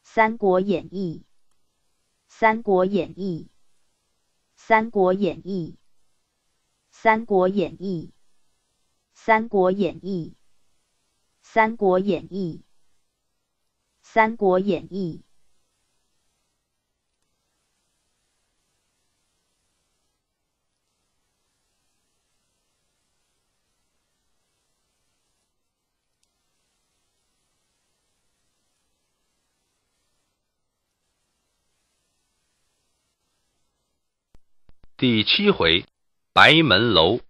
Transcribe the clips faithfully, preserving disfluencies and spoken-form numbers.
三国演义》《三国演义》《三国演义》《三国演义》《三国演义》《三国演义》《三国演义》。 第七回，白门楼。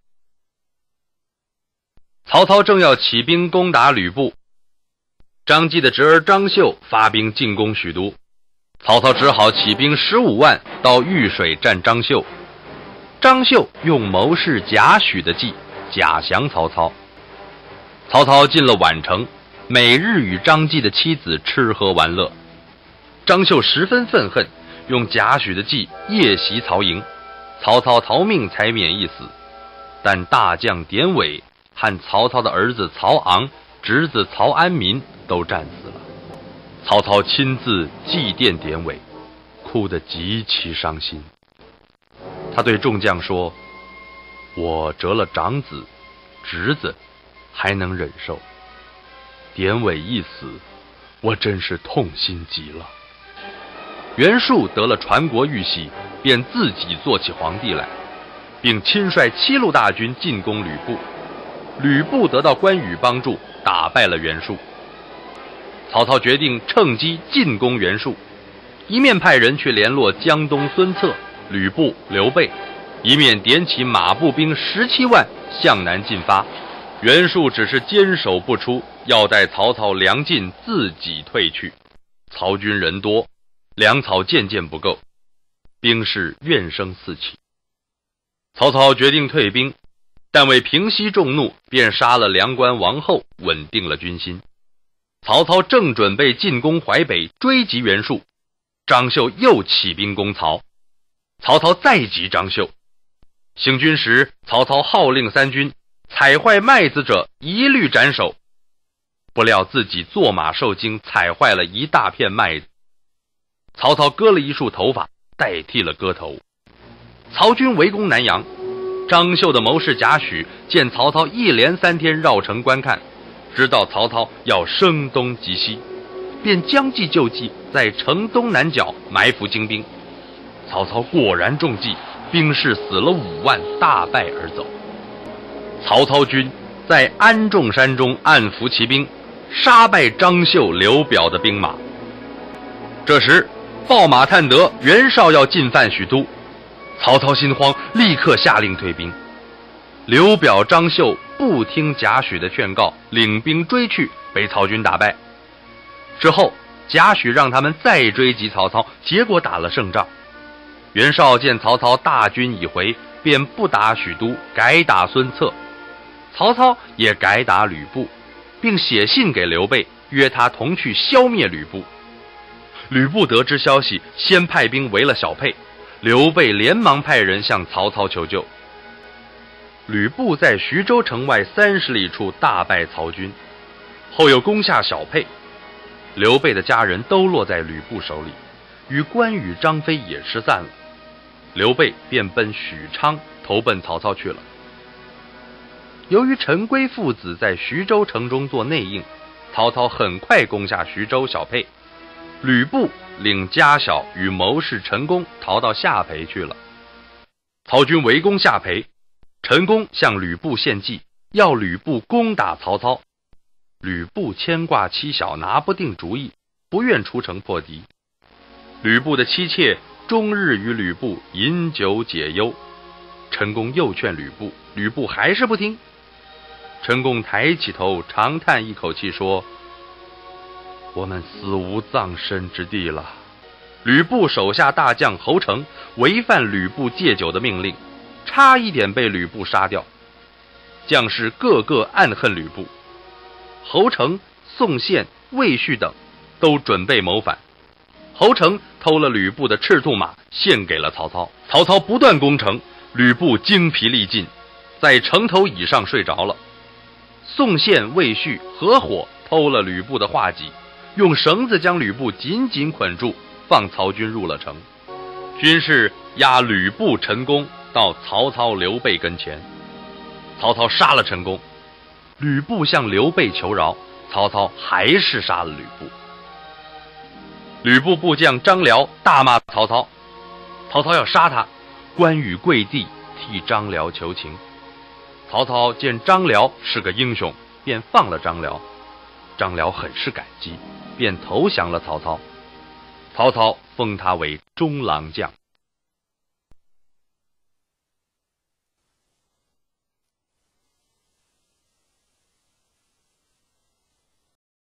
曹操正要起兵攻打吕布，张继的侄儿张绣发兵进攻许都，曹操只好起兵十五万到豫水战张绣。张绣用谋士贾诩的计假降曹操。曹操进了宛城，每日与张继的妻子吃喝玩乐。张绣十分愤恨，用贾诩的计夜袭曹营。曹操逃命才免一死，但大将典韦和曹操的儿子曹昂、侄子曹安民都战死了。曹操亲自祭奠典韦，哭得极其伤心。他对众将说：“我折了长子、侄子，还能忍受；典韦一死，我真是痛心极了。”袁术得了传国玉玺，便自己做起皇帝来，并亲率七路大军进攻吕布。吕布得到关羽帮助，打败了袁术。曹操决定趁机进攻袁术，一面派人去联络江东孙策、吕布、刘备，一面点起马步兵十七万向南进发。袁术只是坚守不出，要待曹操粮尽自己退去。曹军人多，粮草渐渐不够，兵士怨声四起。曹操决定退兵，但为平息众怒，便杀了梁关王后，稳定了军心。曹操正准备进攻淮北，追击袁术，张绣又起兵攻曹。曹操再击张绣。行军时，曹操号令三军，踩坏麦子者一律斩首。不料自己坐马受惊，踩坏了一大片麦子。曹操割了一束头发，代替了割头。曹军围攻南阳，张绣的谋士贾诩见曹操一连三天绕城观看，知道曹操要声东击西，便将计就计，在城东南角埋伏精兵。曹操果然中计，兵士死了五万，大败而走。曹操军在安众山中暗伏骑兵，杀败张绣、刘表的兵马。这时报马探得袁绍要进犯许都，曹操心慌，立刻下令退兵。刘表、张绣不听贾诩的劝告，领兵追去，被曹军打败。之后贾诩让他们再追击曹操，结果打了胜仗。袁绍见曹操大军已回，便不打许都，改打孙策。曹操也改打吕布，并写信给刘备，约他同去消灭吕布。吕布得知消息，先派兵围了小沛，刘备连忙派人向曹操求救。吕布在徐州城外三十里处大败曹军，后又攻下小沛。刘备的家人都落在吕布手里，与关羽、张飞也失散了。刘备便奔许昌，投奔曹操去了。由于陈规父子在徐州城中做内应，曹操很快攻下徐州、小沛。吕布领家小与谋士陈宫逃到下邳去了。曹军围攻下邳，陈宫向吕布献计，要吕布攻打曹操。吕布牵挂妻小，拿不定主意，不愿出城破敌。吕布的妻妾终日与吕布饮酒解忧。陈宫又劝吕布，吕布还是不听。陈宫抬起头，长叹一口气说：“我们死无葬身之地了。”吕布手下大将侯成违反吕布戒酒的命令，差一点被吕布杀掉。将士个个暗恨吕布。侯成、宋宪、魏续等都准备谋反。侯成偷了吕布的赤兔马，献给了曹操。曹操不断攻城，吕布精疲力尽，在城头椅上睡着了。宋宪、魏续合伙偷了吕布的画戟， 用绳子将吕布紧紧捆住，放曹军入了城。军士押吕布、陈宫到曹操、刘备跟前，曹操杀了陈宫，吕布向刘备求饶，曹操还是杀了吕布。吕布部将张辽大骂曹操，曹操要杀他，关羽跪地替张辽求情。曹操见张辽是个英雄，便放了张辽。张辽很是感激，便投降了曹操。曹操封他为中郎将。